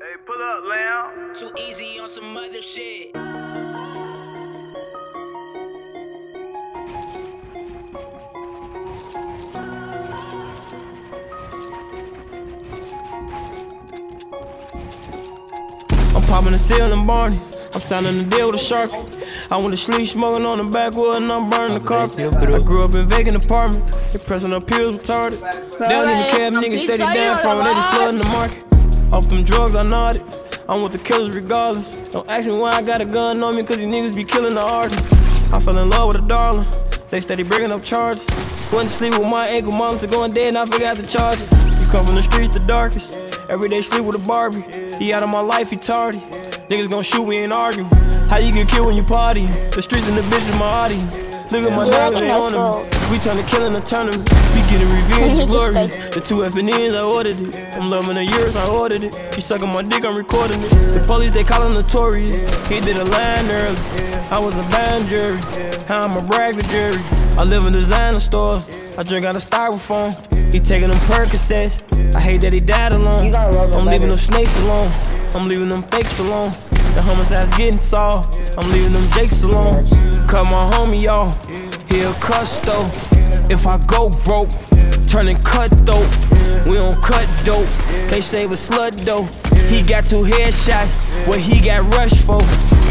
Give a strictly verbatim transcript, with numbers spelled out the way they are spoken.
Hey, pull up, lamb. Too easy on some other shit. I'm popping a seal in Barney. I'm signing a deal with a shark. I went to sleep smoking on the backwood and I'm burning the carpet. I grew up in vacant apartments. They pressing up pills retarded. They don't even care if niggas steady down from it. They just flooding the market. Off them drugs, I nodded. I'm with the killers regardless. Don't ask me why I got a gun on me, cause these niggas be killing the artists. I fell in love with a darling. They steady bringing up charges. Went to sleep with my ankle monster going dead and I forgot to charge it. You come from the streets the darkest. Every day sleep with a Barbie. He out of my life, he tardy. Niggas gon' shoot, we ain't arguing. How you get killed when you party? The streets and the bitch is my audience. Look at my diamond, they on them. We turn to killing a tournament. We getting revenge and glory. The two F and N's, I ordered it. I'm loving the years, I ordered it. She sucking my dick, I'm recording it. The police, they call him notorious. He did a line early. I was a band jury. How I'm a brag the jury. I live in designer stores. I drink out of styrofoam. He taking them Percocets. I hate that he died alone. I'm leaving them snakes alone. I'm leaving them fakes alone. The homicide's getting solved. I'm leaving them jakes alone. Cut my homie off. He a custo. If I go broke, turning cutthroat. We don't cut dope. They say with slut dope. He got two headshots. What he got rushed for?